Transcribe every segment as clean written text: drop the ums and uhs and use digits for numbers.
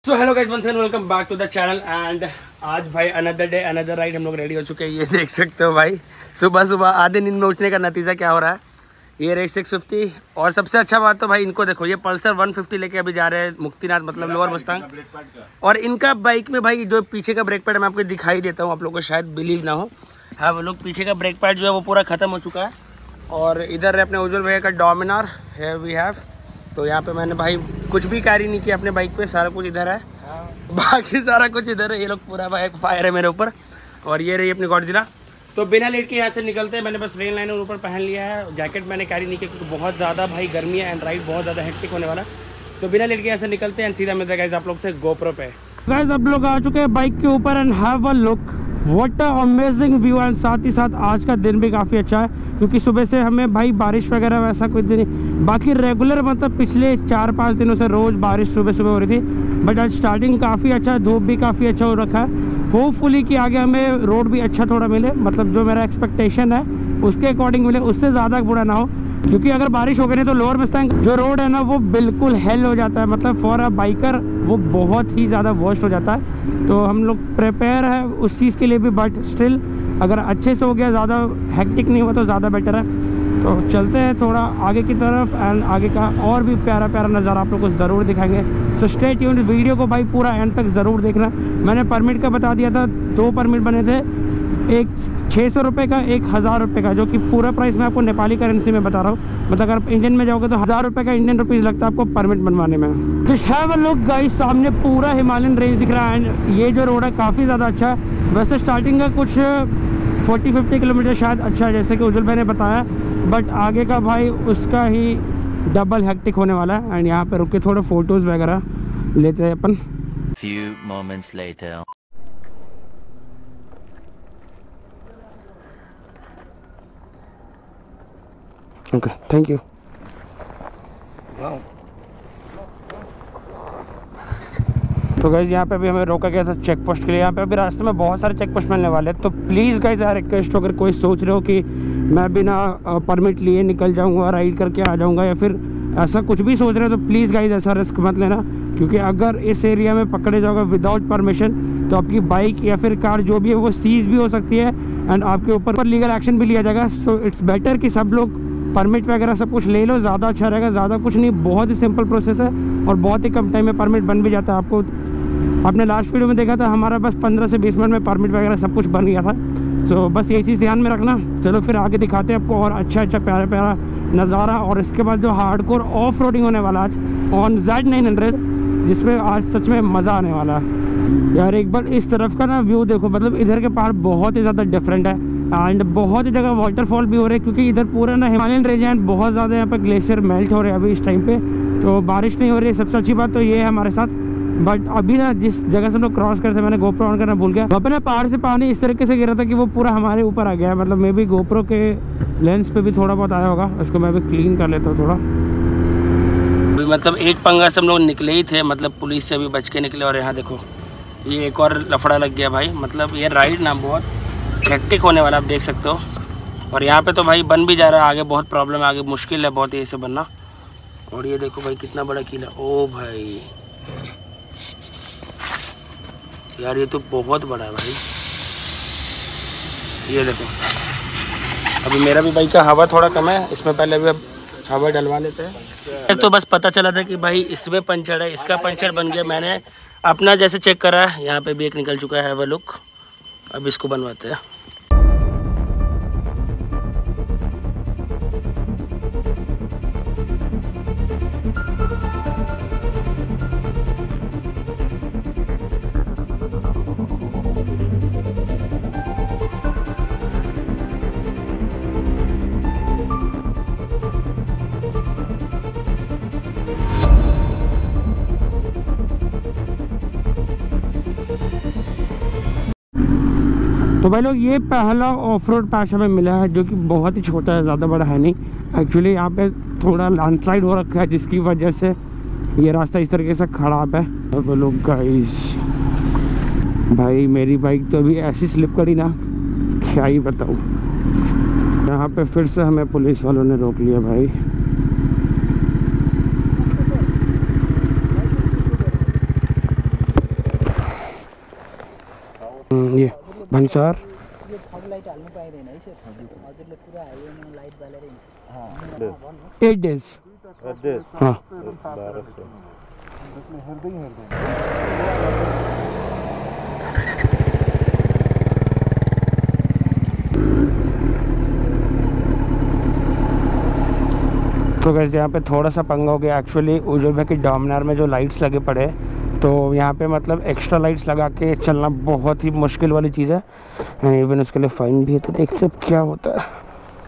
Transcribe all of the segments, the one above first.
So hello guys, once and welcome back to the channel. And आज भाई another day another ride, हम लोग ready हो चुके हैं। ये देख सकते हो भाई, सुबह सुबह आधे नींद में उठने का नतीजा क्या हो रहा है। ये रेस 650 और सबसे अच्छा बात तो भाई इनको देखो, ये पल्सर 150 लेके अभी जा रहे हैं मुक्तिनाथ, मतलब लोअर मस्तांग। और इनका बाइक में भाई जो पीछे का ब्रेक पैड मैं आपको दिखाई देता हूँ, आप लोग को शायद बिलीव ना हो। हाँ, वो लोग पीछे का ब्रेक पैड जो है वो पूरा ख़त्म हो चुका है। और इधर अपने उज्जवल भैया का डोमिनार है वी हैव। तो यहाँ पे मैंने भाई कुछ भी कैरी नहीं किया अपने बाइक पे, सारा कुछ इधर है, बाकी सारा कुछ इधर है। ये लोग पूरा भाई फायर है मेरे ऊपर। और ये रही अपनी गॉडजिला। तो बिना लेट के यहाँ से निकलते हैं। मैंने बस रेन लाइनर ऊपर पहन लिया है, जैकेट मैंने कैरी नहीं किया क्योंकि बहुत ज़्यादा भाई गर्मी है एंड राइड बहुत ज़्यादा हेक्टिक होने वाला। तो बिना लेट के यहाँ से निकलते हैं एंड सीधा मिलता है गाइस आप लोग से गोप्रो पे। गाइस अब लोग आ चुके हैं बाइक के ऊपर and have a look, what a amazing view. And साथ ही साथ आज का दिन भी काफ़ी अच्छा है क्योंकि सुबह से हमें भाई बारिश वगैरह वैसा कुछ नहीं, बाकी रेगुलर मतलब पिछले 4-5 दिनों से रोज़ बारिश सुबह सुबह हो रही थी। बट आज स्टार्टिंग काफ़ी अच्छा, धूप भी काफ़ी अच्छा हो रखा है। होपफुली कि आगे हमें रोड भी अच्छा थोड़ा मिले, मतलब जो मेरा एक्सपेक्टेशन है उसके अकॉर्डिंग मिले, उससे ज़्यादा बुरा ना हो। क्योंकि अगर बारिश हो गई तो लोअर मस्तांग जो रोड है ना वो बिल्कुल हेल हो जाता है, मतलब फॉर अ बाइकर वो बहुत ही ज़्यादा वर्स्ट हो जाता है। तो हम लोग प्रिपेयर है उस चीज़ के लिए भी, बट स्टिल अगर अच्छे से हो गया, ज़्यादा हेक्टिक नहीं हुआ तो ज़्यादा बेटर है। तो चलते हैं थोड़ा आगे की तरफ एंड आगे का और भी प्यारा प्यारा नज़ारा आप लोग को ज़रूर दिखाएंगे। सो स्टे ट्यून्ड, वीडियो को भाई पूरा एंड तक ज़रूर देखना। मैंने परमिट का बता दिया था, 2 परमिट बने थे, एक 600 रुपये का, एक 1000 रुपये का, जो कि पूरा प्राइस मैं आपको नेपाली करेंसी में बता रहा हूँ। मतलब अगर इंडियन में जाओगे तो 1000 रुपये का इंडियन रुपीज़ लगता है आपको परमिट बनवाने में। Just have a look guys, सामने पूरा हिमालयन रेंज दिख रहा है एंड ये जो रोड है काफ़ी ज़्यादा अच्छा है। वैसे स्टार्टिंग का कुछ 40-50 किलोमीटर शायद अच्छा है जैसे कि उज्जवल भाई ने बताया, बट आगे का भाई उसका ही डबल हेक्टिक होने वाला है। एंड यहाँ पे रुक के थोड़े फ़ोटोज़ वगैरह लेते हैं अपन। Few moments later. Okay, thank you. तो गाइज़ यहाँ पे अभी हमें रोका गया था चेक पोस्ट के लिए। यहाँ पे अभी रास्ते में बहुत सारे चेक पोस्ट मिलने वाले हैं। तो प्लीज़ गाइज़ यार रिक्वेस्ट हो, अगर कोई सोच रहे हो कि मैं बिना परमिट लिए निकल जाऊँगा, राइड करके आ जाऊँगा, या फिर ऐसा कुछ भी सोच रहे हो, तो प्लीज़ गाइज़ ऐसा रिस्क मत लेना। क्योंकि अगर इस एरिया में पकड़े जाओगे विदाउट परमिशन तो आपकी बाइक या फिर कार जो भी है वो सीज भी हो सकती है एंड आपके ऊपर लीगल एक्शन भी लिया जाएगा। सो इट्स बेटर कि सब लोग परमिट वगैरह सब कुछ ले लो, ज़्यादा अच्छा रहेगा। ज़्यादा कुछ नहीं, बहुत ही सिंपल प्रोसेस है और बहुत ही कम टाइम में परमिट बन भी जाता है। आपको आपने लास्ट वीडियो में देखा था, हमारा बस 15 से 20 मिनट में परमिट वगैरह सब कुछ बन गया था। सो बस ये चीज़ ध्यान में रखना। चलो फिर आगे दिखाते हैं आपको और अच्छा अच्छा प्यारा प्यारा नज़ारा। और इसके बाद जो हार्डकोर ऑफ रोडिंग होने वाला आज ऑन Z900, जिसमें आज सच में मज़ा आने वाला है यार। एक बार इस तरफ का ना व्यू देखो, मतलब इधर के पहाड़ बहुत ही ज़्यादा डिफरेंट है एंड बहुत ही जगह वाटरफॉल भी हो रहे हैं क्योंकि इधर पूरा ना हिमालयन रेंज है, बहुत ज़्यादा यहाँ पर ग्लेशियर मेल्ट हो रहे हैं अभी इस टाइम पे। तो बारिश नहीं हो रही है, सबसे अच्छी बात तो ये है हमारे साथ। बट अभी ना जिस जगह से हम लोग क्रॉस करते, मैंने गोप्रो ऑन करना भूल गया, वहाँ पे ना पहाड़ से पानी इस तरीके से गिरा था कि वो पूरा हमारे ऊपर आ गया है। मतलब मे बी गोप्रो के लेंस पे भी थोड़ा बहुत आया होगा, उसको मैं भी क्लीन कर लेता हूँ थोड़ा। मतलब एक पंगा से हम लोग निकले ही थे, मतलब पुलिस से भी बच के निकले। और यहाँ देखो ये एक और लफड़ा लग गया भाई। मतलब ये राइड ना बहुत हेक्टिक होने वाला, आप देख सकते हो। और यहाँ पे तो भाई बन भी जा रहा है, आगे बहुत प्रॉब्लम है, आगे मुश्किल है बहुत ये से बनना। और ये देखो भाई कितना बड़ा किला, ओ भाई यार ये तो बहुत बड़ा है भाई। ये देखो अभी मेरा भी बाइक का हवा थोड़ा कम है, इसमें पहले भी अब हवा डलवा लेते हैं। तो बस पता चला था कि भाई इसमें पंचर है, इसका पंचर बन गया। मैंने अपना जैसे चेक करा, यहाँ पे भी एक निकल चुका है वो लुक। अब इसको बनवाते हैं। तो भाई लोग ये पहला ऑफ रोड पैच हमें मिला है जो कि बहुत ही छोटा है, ज़्यादा बड़ा है नहीं। एक्चुअली यहाँ पे थोड़ा लैंडस्लाइड हो रखा है जिसकी वजह से ये रास्ता इस तरीके से ख़राब है। और वो लोग गाइस भाई मेरी बाइक तो अभी ऐसी स्लिप करी ना, क्या ही बताऊँ। यहाँ पे फिर से हमें पुलिस वालों ने रोक लिया भाई। ये भंसार 8 days हाँ। तो वैसे यहाँ पे थोड़ा सा पंगा हो गया एक्चुअली। उज्जवल भाई की डोमिनार में जो लाइट्स लगे पड़े, तो यहाँ पे मतलब एक्स्ट्रा लाइट्स लगा के चलना बहुत ही मुश्किल वाली चीज़ है। इवन उसके लिए फ़ाइन भी है, तो देखते अब क्या होता है।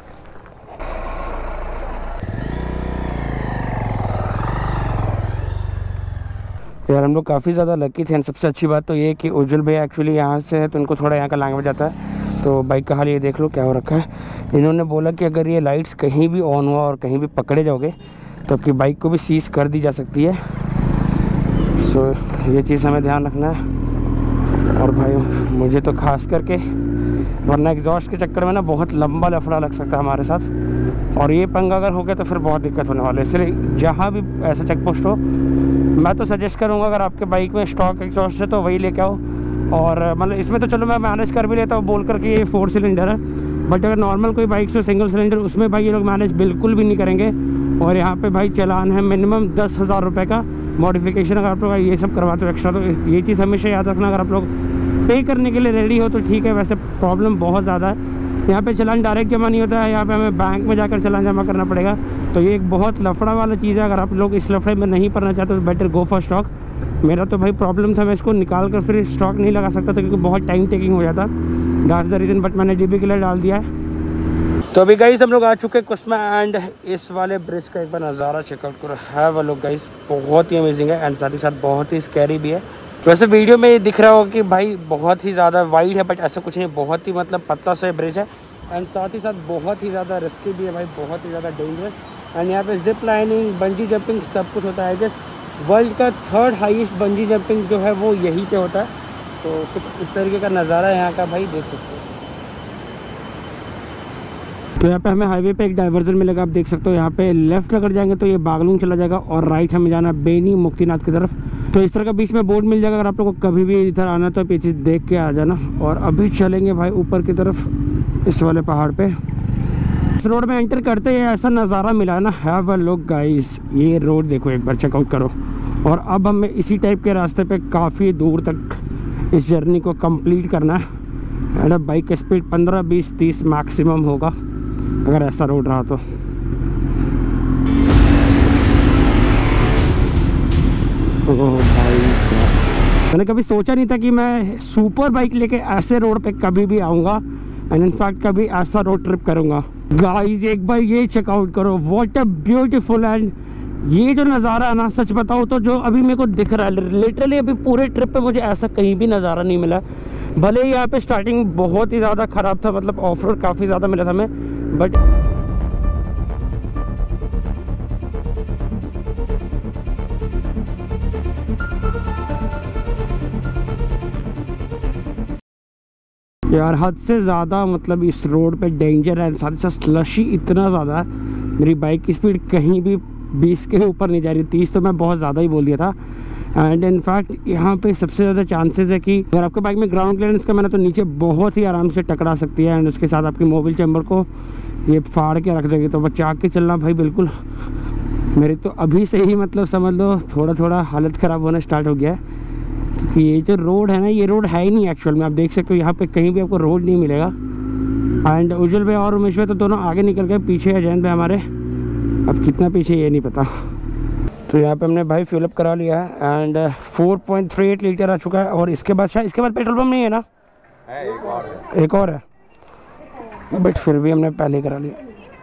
यार हम लोग काफ़ी ज़्यादा लकी थे। सबसे अच्छी बात तो ये कि उज्जवल भाई एक्चुअली यहाँ से है, तो उनको थोड़ा यहाँ का लैंग्वेज आता है। तो बाइक का हाल ये देख लो क्या हो रखा है। इन्होंने बोला कि अगर ये लाइट्स कहीं भी ऑन हुआ और कहीं भी पकड़े जाओगे तो आपकी बाइक को भी सीज़ कर दी जा सकती है। सो ये चीज़ हमें ध्यान रखना है। और भाई मुझे तो खास करके, वरना एग्जॉस्ट के चक्कर में ना बहुत लंबा लफड़ा लग सकता है हमारे साथ, और ये पंगा अगर हो गया तो फिर बहुत दिक्कत होने वाला है। इसलिए जहाँ भी ऐसा चेक पोस्ट हो, मैं तो सजेस्ट करूँगा अगर आपके बाइक में स्टॉक एग्जॉस्ट है तो वही लेके आओ। और मतलब इसमें तो चलो मैं मैनेज कर भी लेता हूँ बोल कर कि ये 4 सिलेंडर है, बट अगर नॉर्मल कोई बाइक से सिंगल सिलेंडर, उसमें भाई ये लोग मैनेज बिल्कुल भी नहीं करेंगे। और यहाँ पे भाई चलान है मिनिमम 10,000 रुपये का मॉडिफिकेशन। अगर आप लोग ये सब करवाते हो एक्स्ट्रा, तो ये चीज़ हमेशा याद रखना। अगर आप लोग पे करने के लिए रेडी हो तो ठीक है, वैसे प्रॉब्लम बहुत ज़्यादा है। यहाँ पे चलान डायरेक्ट जमा नहीं होता है, यहाँ पे हमें बैंक में जाकर चलान जमा करना पड़ेगा। तो ये एक बहुत लफड़ा वाला चीज़ है। अगर आप लोग इस लफड़े में नहीं पड़ना चाहते तो बेटर गो फॉर स्टॉक। मेरा तो भाई प्रॉब्लम था, मैं इसको निकाल कर फिर स्टॉक नहीं लगा सकता था क्योंकि बहुत टाइम टेकिंग हो जाता। दैट्स द रीज़न, बट मैंने डीबी के लिए डाल दिया है। तो अभी गाइस हम लोग आ चुके हैं कुस्मा, एंड इस वाले ब्रिज का एक बार नज़ारा चेकआउट करो। है वो लोग गाइस बहुत ही अमेजिंग है, एंड साथ ही साथ बहुत ही स्कैरी भी है। वैसे वीडियो में ये दिख रहा होगा कि भाई बहुत ही ज़्यादा वाइड है, बट ऐसा कुछ नहीं, बहुत ही मतलब पतला सा ब्रिज है। एंड साथ ही साथ बहुत ही ज़्यादा रिस्की भी है भाई, बहुत ही ज़्यादा डेंजरस। एंड यहाँ पे जिप लाइनिंग, बंजी जंपिंग सब कुछ होता है। जस्ट वर्ल्ड का 3rd हाईएस्ट बंजी जंपिंग जो है वो यहीं पे होता है। तो कुछ इस तरीके का नज़ारा है यहाँ का भाई, देख सकते हो। तो यहाँ पे हमें हाईवे पे एक डाइवर्जन मिलेगा, आप देख सकते हो। यहाँ पे लेफ्ट अगर जाएंगे तो ये बागलुंग चला जाएगा, और राइट हमें जाना बेनी मुक्तिनाथ की तरफ। तो इस तरह का बीच में बोर्ड मिल जाएगा, अगर आप लोगों को कभी भी इधर आना तो ये चीज़ देख के आ जाना। और अभी चलेंगे भाई ऊपर की तरफ, इस वाले पहाड़ पे। इस रोड में एंटर करते ही ऐसा नज़ारा मिला ना, हैव अ लुक गाइस। ये रोड देखो एक बार, चेकआउट करो। और अब हमें इसी टाइप के रास्ते पे काफ़ी दूर तक इस जर्नी को कंप्लीट करना है। एंड बाइक का स्पीड 15, 20, 30 मैक्सिमम होगा अगर ऐसा रोड रहा तो। ओह भाई साहब, मैंने कभी सोचा नहीं था कि मैं सुपर बाइक लेके ऐसे रोड पे कभी भी आऊँगा, एंड इनफैक्ट कभी ऐसा रोड ट्रिप करूँगा। गाइस एक बार ये चेकआउट करो, व्हाट अ ब्यूटीफुल। एंड ये जो नज़ारा है ना, सच बताओ तो जो अभी मेरे को दिख रहा है, लिटरली अभी पूरे ट्रिप पे मुझे ऐसा कहीं भी नज़ारा नहीं मिला। भले ही यहाँ पे स्टार्टिंग बहुत ही ज़्यादा ख़राब था, मतलब ऑफ रोड काफ़ी ज़्यादा मिला था हमें, बट यार हद से ज़्यादा मतलब इस रोड पे डेंजर है। साथ ही साथ स्लशी इतना ज़्यादा है, मेरी बाइक की स्पीड कहीं भी 20 के ऊपर नहीं जा रही। 30 तो मैं बहुत ज़्यादा ही बोल दिया था। एंड इनफैक्ट यहाँ पे सबसे ज़्यादा चांसेस है कि अगर आपके बाइक में ग्राउंड क्लियरेंस का मैंने तो नीचे बहुत ही आराम से टकरा सकती है, एंड उसके साथ आपकी मोबिल चैम्बर को ये फाड़ के रख देगी। तो बचा के चलना भाई बिल्कुल। मेरी तो अभी से ही मतलब समझ लो थोड़ा थोड़ा हालत ख़राब होना स्टार्ट हो गया है, क्योंकि ये जो रोड है ना, ये रोड है ही नहीं एक्चुअल में। आप देख सकते हो यहाँ पे कहीं भी आपको रोड नहीं मिलेगा। एंड उज्जवल भाई और उमेश भाई तो दोनों आगे निकल गए, पीछे है जैन भाई हमारे, अब कितना पीछे ये नहीं पता। तो यहाँ पे हमने भाई फिलअप करा लिया है, एंड 4.38 लीटर आ चुका है। और इसके बाद शायद इसके बाद पेट्रोल पम्प नहीं है ना, एक और है, बट फिर भी हमने पहले करा लिया।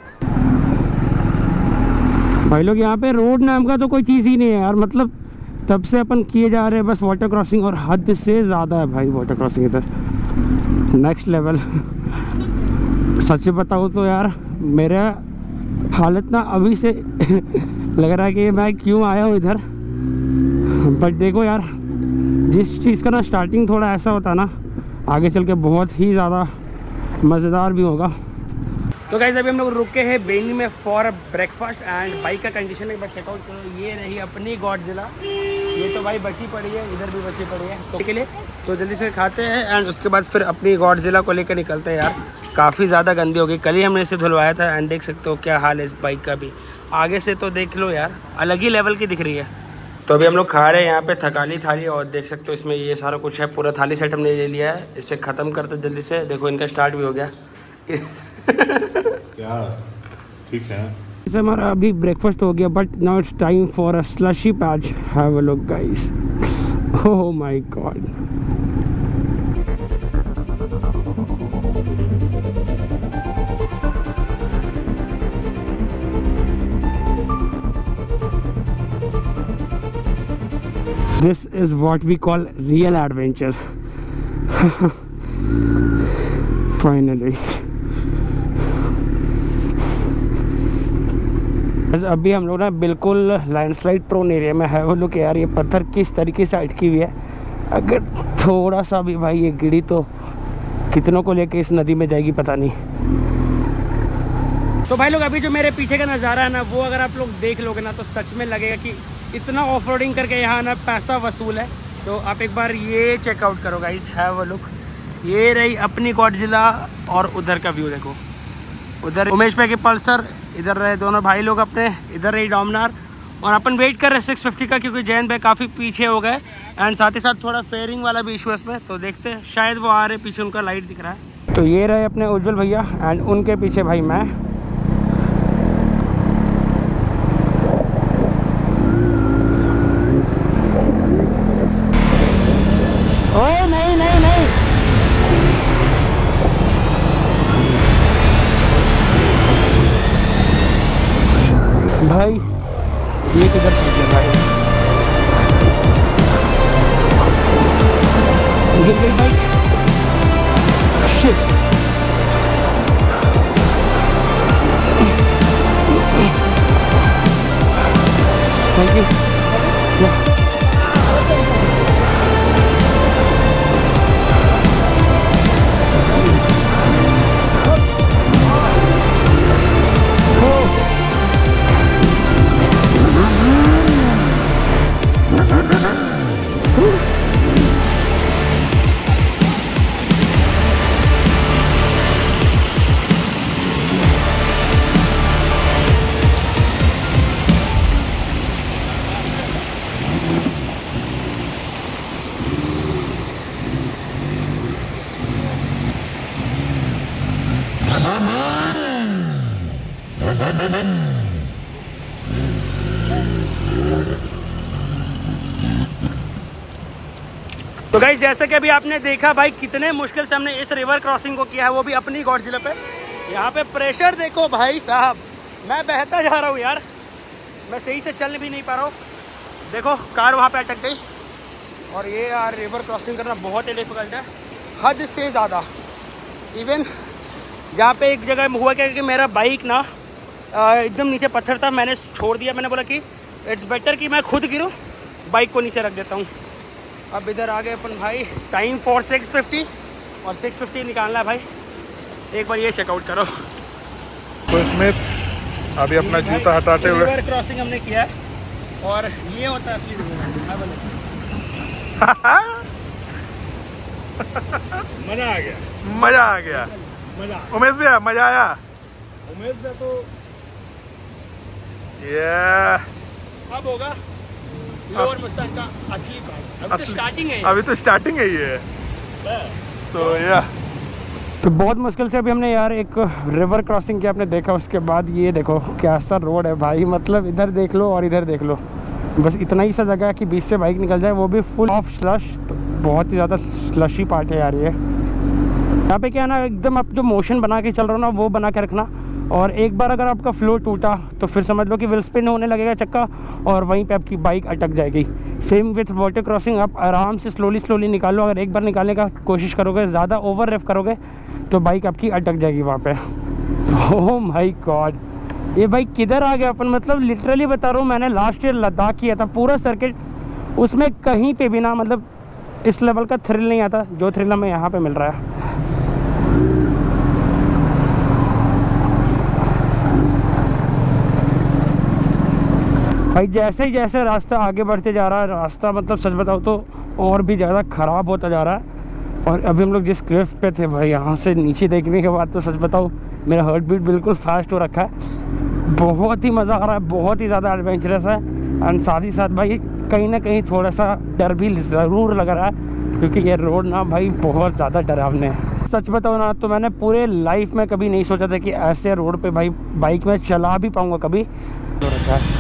भाई लोग यहाँ पे रोड नाम का तो कोई चीज़ ही नहीं है यार, मतलब तब से अपन किए जा रहे हैं बस वाटर क्रॉसिंग, और हद से ज़्यादा है भाई वाटर क्रॉसिंग इधर, नेक्स्ट लेवल। सच बताऊँ तो यार मेरा हालत ना अभी से लग रहा है कि मैं क्यों आया हूँ इधर। बट देखो यार, जिस चीज़ का ना स्टार्टिंग थोड़ा ऐसा होता है ना, आगे चल के बहुत ही ज़्यादा मज़ेदार भी होगा। तो गाइस अभी हम लोग रुके हैं बेनी में फॉर ब्रेकफास्ट, एंड बाइक का कंडीशन एक बार चेकआउट करो। ये रही अपनी गॉडजिला, ये तो भाई बची पड़ी है, इधर भी बची पड़ी है तो के लिए तो जल्दी से खाते हैं एंड उसके बाद फिर अपनी गॉडजिला को लेकर निकलते हैं यार। काफ़ी ज़्यादा गंदी हो गई, कल ही हमने इसे धुलवाया था एंड देख सकते हो क्या हाल है इस बाइक का भी। आगे से तो देख लो यार, अलग ही लेवल की दिख रही है। तो अभी हम लोग खा रहे हैं यहाँ पे थकाली थाली और देख सकते हो इसमें ये सारा कुछ है, पूरा थाली सेट हमने ले लिया है। इसे ख़त्म करते जल्दी से, देखो इनका स्टार्ट भी हो गया। क्या ठीक है। इसे हमारा अभी ब्रेकफास्ट हो गया but now it's time for a slushy patch. Have a look guys, oh my god. This is what we call real adventure. Finally. अभी हम लोग ना बिल्कुल लैंडस्लाइड प्रोन एरिया में है। वो लोग यार ये पत्थर किस तरीके से अटकी हुई है, अगर थोड़ा सा भी भाई ये गिरी तो कितनों को लेके इस नदी में जाएगी पता नहीं। तो भाई लोग अभी जो मेरे पीछे का नज़ारा है ना, वो अगर आप लोग देख लोगे ना तो सच में लगेगा कि इतना ऑफ रोडिंग करके यहाँ ना पैसा वसूल है। तो आप एक बार ये चेकआउट करो गाइस, हैव अ लुक। ये रही अपनी गॉडजिला और उधर का व्यू देखो, उधर उमेश भाई की पल्सर, इधर रहे दोनों भाई लोग अपने, इधर रही डोमिनार और अपन वेट कर रहे हैं 650 का क्योंकि जैन भाई काफ़ी पीछे हो गए एंड साथ ही साथ थोड़ा फेयरिंग वाला भी इशू है इसमें। तो देखते हैं, शायद वो आ रहे, पीछे उनका लाइट दिख रहा है। तो ये रहे अपने उज्जवल भैया एंड उनके पीछे भाई मैं। ओए नहीं नहीं नहीं, भाई ये किधर पहुंच गया भाई, गिर गई बाइक। Shit, thank you. तो गाइस जैसे कि अभी आपने देखा भाई कितने मुश्किल से हमने इस रिवर क्रॉसिंग को किया है, वो भी अपनी गॉडजिला पे। यहाँ पे प्रेशर देखो भाई साहब, मैं बहता जा रहा हूँ यार, मैं सही से चल भी नहीं पा रहा हूँ। देखो कार वहाँ पे अटक गई और ये यार रिवर क्रॉसिंग करना बहुत ही डिफिकल्ट है, हद से ज़्यादा। इवन जहाँ पे एक जगह हुआ क्या कि मेरा बाइक ना एकदम नीचे पत्थर था, मैंने छोड़ दिया, मैंने बोला कि इट्स बेटर कि मैं खुद गिरूँ, बाइक को नीचे रख देता हूँ। अब इधर आ गए अपन भाई, टाइम फॉर 650 और 650 निकालना है भाई। एक बार ये चेकआउट करो। तो इसमें अभी अपना जूता हटाते हुए रिवर क्रॉसिंग हमने किया है और ये होता है असली रिवर। मजा आ गया, मजा आ गया। मजा उमेश भैया मजा आया। उमेश भैया तो ये अब होगा लोअर मुस्तान का असली पार्ट। अभी तो स्टार्टिंग है, अभी तो स्टार्टिंग है ये। सो या तो बहुत मुश्किल से अभी हमने यार एक रिवर क्रॉसिंग किया, आपने देखा। उसके बाद ये देखो कैसा रोड है भाई, मतलब इधर देख लो और इधर देख लो, बस इतना ही सा जगह है कि बीच से बाइक निकल जाए, वो भी फुल ऑफ स्लश। तो बहुत ही ज़्यादा स्लशी पार्ट है यार ये। यहाँ पे क्या है ना, एकदम आप जो मोशन बना के चल रहे हो ना वो बना के रखना, और एक बार अगर आपका फ्लो टूटा तो फिर समझ लो कि व्हील स्पिन होने लगेगा चक्का और वहीं पे आपकी बाइक अटक जाएगी। सेम विथ वाटर क्रॉसिंग, आप आराम से स्लोली निकालो। अगर एक बार निकालने का कोशिश करोगे, ज़्यादा ओवर रेफ करोगे तो बाइक आपकी अटक जाएगी वहाँ पे। ओह माय गॉड, ये बाइक किधर आ गया अपन, मतलब लिटरली बता रहा हूँ, मैंने लास्ट ईयर लद्दाख किया था पूरा सर्किट, उसमें कहीं पे भी ना मतलब इस लेवल का थ्रिल नहीं आता जो थ्रिल हमें यहाँ पे मिल रहा है। भाई जैसे ही जैसे रास्ता आगे बढ़ते जा रहा है, रास्ता मतलब सच बताओ तो और भी ज़्यादा ख़राब होता जा रहा है। और अभी हम लोग जिस क्लिफ पे थे भाई, यहाँ से नीचे देखने के बाद तो सच बताओ मेरा हार्ट बीट बिल्कुल फास्ट हो रखा है। बहुत ही मज़ा आ रहा है, बहुत ही ज़्यादा एडवेंचरस है। एंड साथ ही साथ भाई कहीं ना कहीं थोड़ा सा डर भी ज़रूर लग रहा है, क्योंकि ये रोड ना भाई बहुत ज़्यादा डरावने है। सच बताओ ना तो मैंने पूरे लाइफ में कभी नहीं सोचा था कि ऐसे रोड पे भाई बाइक में चला भी पाऊँगा कभी। तो रखा है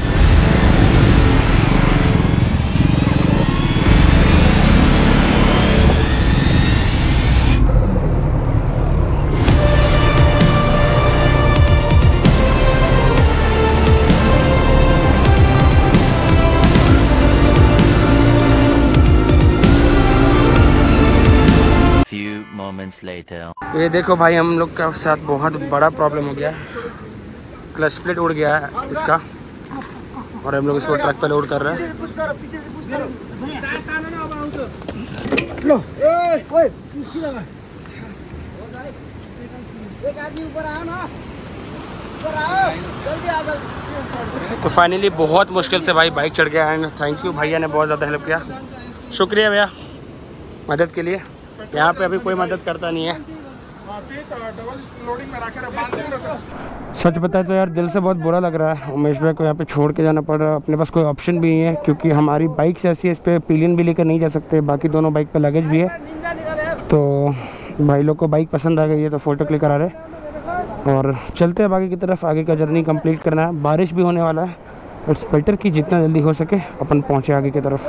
later. ये देखो भाई हम लोग के साथ बहुत बड़ा प्रॉब्लम हो गया है। क्लच प्लेट उड़ गया है इसका और हम लोग इसको ट्रक पे लोड कर रहे हैं। तो फाइनली बहुत मुश्किल से भाई बाइक चढ़ गया एंड थैंक यू, भैया ने बहुत ज़्यादा हेल्प किया। शुक्रिया भैया मदद के लिए। यहाँ पे अभी कोई मदद करता नहीं है। सच बताए तो यार दिल से बहुत बुरा लग रहा है। उमेश भाई को यहाँ पे छोड़ के जाना पड़ रहा है। अपने पास कोई ऑप्शन भी नहीं है, क्योंकि हमारी बाइक्स ऐसी है, इस पर पिलियन भी लेकर नहीं जा सकते। बाकी दोनों बाइक पे लगेज भी है। तो भाई लोग को बाइक पसंद आ गई है तो फ़ोटो क्लिक करा रहे और चलते हैं बाकी की तरफ। आगे का जर्नी कंप्लीट करना है। बारिश भी होने वाला है। इट्स बेटर कि जितना जल्दी हो सके अपन पहुँचे आगे की तरफ।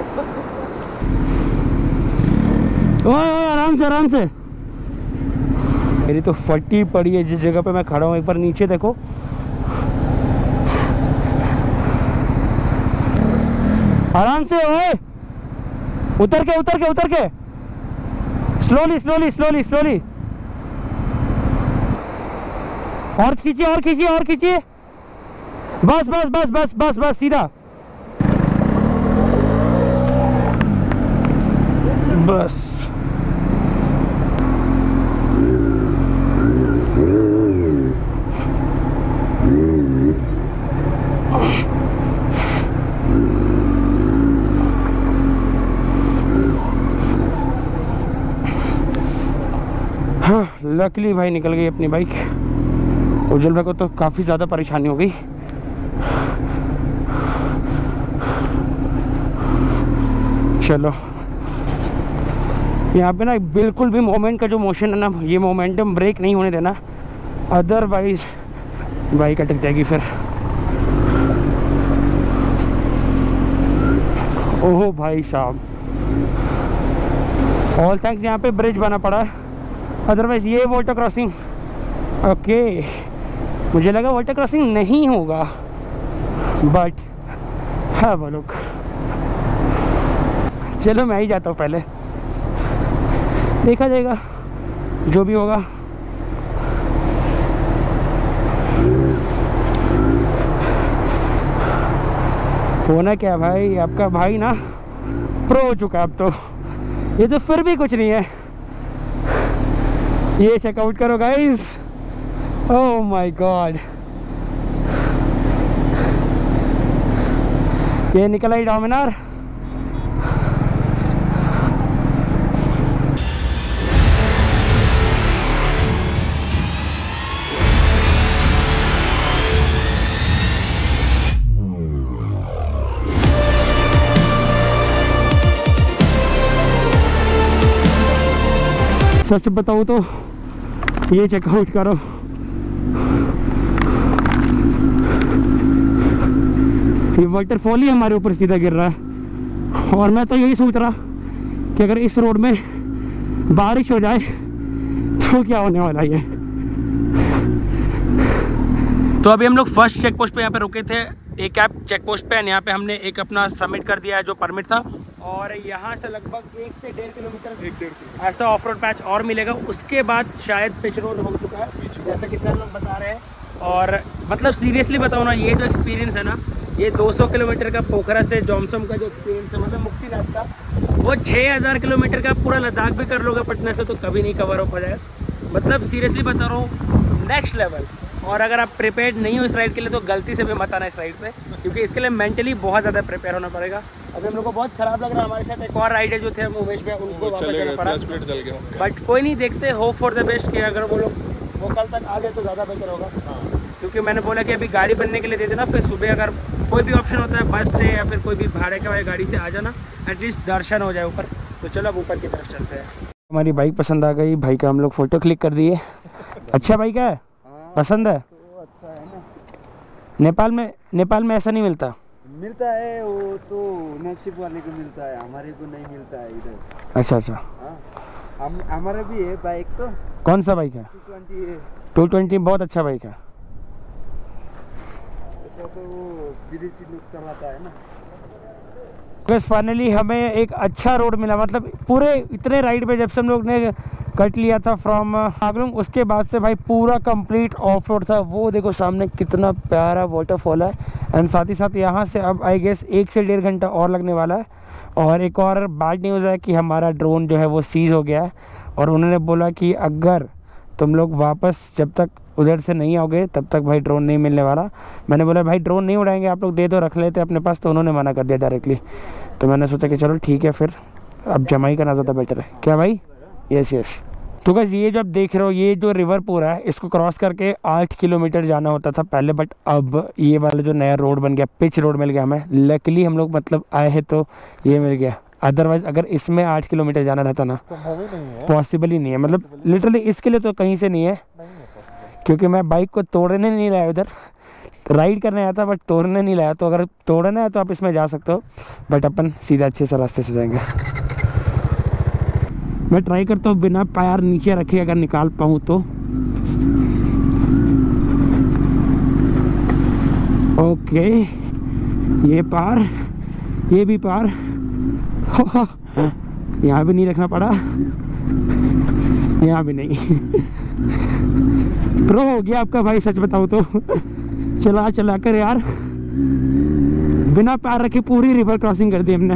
ओए आराम से आराम से। मेरी तो फटी पड़ी है जिस जगह पे मैं खड़ा हूँ। एक बार नीचे देखो। आराम से ओए, उतर के उतर के उतर के, स्लोली स्लोली स्लोली स्लोली। और खींचिए और खींचिए और खींचिए। बस बस बस बस बस बस सीधा बस। हाँ लकीली भाई निकल गई अपनी बाइक। उज्जवल भाई को तो काफ़ी ज़्यादा परेशानी हो गई। चलो यहाँ पे ना बिल्कुल भी मोमेंट का जो मोशन है ना, ये मोमेंटम ब्रेक नहीं होने देना, अदरवाइज बाइक अटक जाएगी फिर। ओहो भाई साहब, ऑल थैंक्स यहाँ पे ब्रिज बना पड़ा है, अदरवाइज ये वाटर क्रॉसिंग। ओके मुझे लगा वाटर क्रॉसिंग नहीं होगा, बट हाँ वो लोग। चलो मैं ही जाता हूँ, पहले देखा जाएगा जो भी होगा। होना क्या भाई, आपका भाई ना प्रो हो चुका है अब तो। ये तो फिर भी कुछ नहीं है। ये चेकआउट करो गाइस। ओह माय गॉड, ये निकला ही डोमिनार। सच बताऊँ तो ये चेकआउट करो, ये वाटरफॉल ही हमारे ऊपर सीधा गिर रहा है। और मैं तो यही सोच रहा कि अगर इस रोड में बारिश हो जाए तो क्या होने वाला है। तो अभी हम लोग फर्स्ट चेक पोस्ट पे यहाँ पे रुके थे, एक ऐप चेक पोस्ट पे। यहाँ पे हमने एक अपना सबमिट कर दिया है जो परमिट था, और यहाँ से लगभग 1 से 1.5 किलोमीटर ऐसा ऑफ रोड पैच और मिलेगा। उसके बाद शायद पिच रोड हो चुका है, जैसा कि सर लोग बता रहे हैं। और मतलब सीरियसली बताओ ना, ये जो एक्सपीरियंस है ना, ये 200 किलोमीटर का पोखरा से जोमसम का जो एक्सपीरियंस है, मतलब मुक्तिनाथ का, वो 6000 किलोमीटर का पूरा लद्दाख भी कर लोगे पटना से तो कभी नहीं कवर हो जाएगा। मतलब सीरियसली बता रहा हूँ, नेक्स्ट लेवल। और अगर आप प्रिपेयर्ड नहीं हो इस राइड के लिए तो गलती से भी मत आना इस राइड पे। क्योंकि इसके लिए मेंटली बहुत ज़्यादा प्रिपेयर होना पड़ेगा। अभी हम लोग को बहुत ख़राब लग रहा है, हमारे साथ एक और राइडर जो थे उमेश भाई, उनको वापस जाना पड़ा, बट कोई नहीं, देखते, होप फॉर द बेस्ट कि अगर वो लोग वो कल तक आ गए तो ज़्यादा बेहतर होगा। क्योंकि मैंने बोला कि अभी गाड़ी बनने के लिए दे देना, फिर सुबह अगर कोई भी ऑप्शन होता है बस से या फिर कोई भी भाड़े के वाली गाड़ी से आ जाना, एटलीस्ट दर्शन हो जाए ऊपर। तो चलो अब ऊपर की तरफ चलते हैं। हमारी बाइक पसंद आ गई, भाई का हम लोग फ़ोटो क्लिक कर दिए। अच्छा बाइक है, पसंद है, तो अच्छा है ना। नेपाल में ऐसा नहीं मिलता है वो तो नसीब वाले को मिलता है, हमारे को नहीं मिलता है इधर। अच्छा अच्छा, हाँ हमारा भी है बाइक। तो कौन सा बाइक है? 220 है। 220 बहुत अच्छा बाइक है। ऐसा तो वो विदेशी लोग चलाता है ना। बस फाइनली हमें एक अच्छा रोड मिला, मतलब पूरे इतने राइड पे जब से हम लोग ने कट लिया था फ्रॉम हागलुंग, उसके बाद से भाई पूरा कंप्लीट ऑफ रोड था। वो देखो सामने कितना प्यारा वाटरफॉल है, एंड साथ ही साथ यहाँ से अब आई गेस 1 से 1.5 घंटा और लगने वाला है। और एक और बैड न्यूज़ है कि हमारा ड्रोन जो है वो सीज़ हो गया है, और उन्होंने बोला कि अगर तुम लोग वापस जब तक उधर से नहीं आओगे तब तक भाई ड्रोन नहीं मिलने वाला। मैंने बोला भाई ड्रोन नहीं उड़ाएंगे, आप लोग दे दो, रख लेते अपने पास, तो उन्होंने मना कर दिया डायरेक्टली। तो मैंने सोचा कि चलो ठीक है, फिर अब जमाई करना ज़्यादा बेटर है। क्या भाई? Yes yes. तो गाइस ये जो आप देख रहे हो, ये जो रिवर पूरा है, इसको क्रॉस करके 8 किलोमीटर जाना होता था पहले, बट अब ये वाला जो नया रोड बन गया, पिच रोड मिल गया हमें। लकीली हम लोग मतलब आए हैं तो ये मिल गया, अदरवाइज अगर इसमें 8 किलोमीटर जाना रहता ना, पॉसिबल ही नहीं है। मतलब लिटरली इसके लिए तो कहीं से नहीं है, क्योंकि मैं बाइक को तोड़ने नहीं लाया, उधर राइड करने आया था बट तोड़ने नहीं लाया। तो अगर तोड़ना है तो आप इसमें जा सकते हो, बट अपन सीधा अच्छे से रास्ते से जाएंगे। मैं ट्राई करता हूँ बिना पैर नीचे रखे अगर निकाल पाऊँ तो। ओके, ये पार, ये भी पार। यहाँ भी नहीं रखना पड़ा, यहाँ भी नहीं। प्रो हो गया आपका भाई, सच बताऊँ तो। चला कर यार बिना पैर रखे पूरी रिवर क्रॉसिंग कर दी हमने।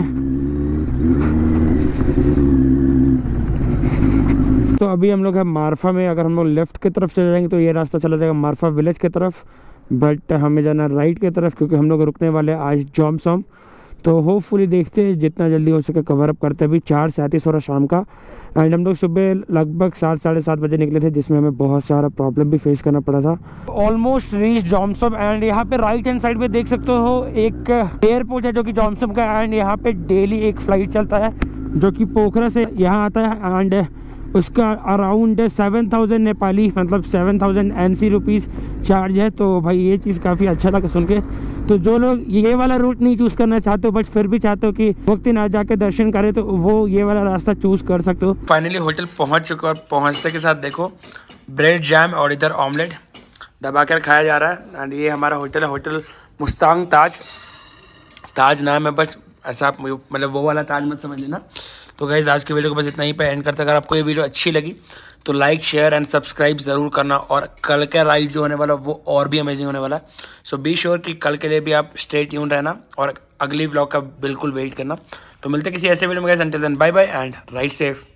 तो अभी हम लोग है मारफा में। अगर हम लोग लेफ्ट की तरफ चले जाएंगे तो ये रास्ता चला जाएगा मारफा विलेज की तरफ, बट हमें जाना राइट की तरफ, क्योंकि हम लोग रुकने वाले हैं आज जॉमसॉम। तो होपफुली देखते हैं जितना जल्दी हो सके कवर अप करते। अभी 4:37 हो रहा शाम का, एंड हम लोग सुबह लगभग 7 साढ़े 7 बजे निकले थे, जिसमें हमें बहुत सारा प्रॉब्लम भी फेस करना पड़ा था। ऑलमोस्ट रीच जॉमसॉम, एंड यहाँ पे राइट हैंड साइड पे देख सकते हो एक एयरपोर्ट है जो कि जॉमसॉम का, एंड यहाँ पे डेली एक फ़्लाइट चलता है जो कि पोखरा से यहाँ आता है, एंड उसका अराउंड 7,000 नेपाली, मतलब 7,000 NC रुपीज़ चार्ज है। तो भाई ये चीज़ काफ़ी अच्छा लगा सुन के। तो जो लोग ये वाला रूट नहीं चूज़ करना चाहते हो बट फिर भी चाहते हो कि वक्त ना जाके दर्शन करें, तो वो ये वाला रास्ता चूज़ कर सकते हो। फाइनली होटल पहुंच चुका, और पहुंचते के साथ देखो ब्रेड जैम और इधर ऑमलेट दबा कर खाया जा रहा है। एंड ये हमारा होटल है, होटल मुस्तांग ताज नाम है, बस ऐसा आप मतलब वो वाला ताज मत समझ लेना। तो गाइज़ आज की वीडियो को बस इतना ही पे एंड करते। अगर आपको ये वीडियो अच्छी लगी तो लाइक शेयर एंड सब्सक्राइब ज़रूर करना, और कल का राइड जो होने वाला वो और भी अमेजिंग होने वाला है। सो बी श्योर कि कल के लिए भी आप स्टे ट्यून रहना, और अगली व्लॉग का बिल्कुल वेट करना। तो मिलते किसी ऐसे वीडियो में guys, until then bye bye and ride safe.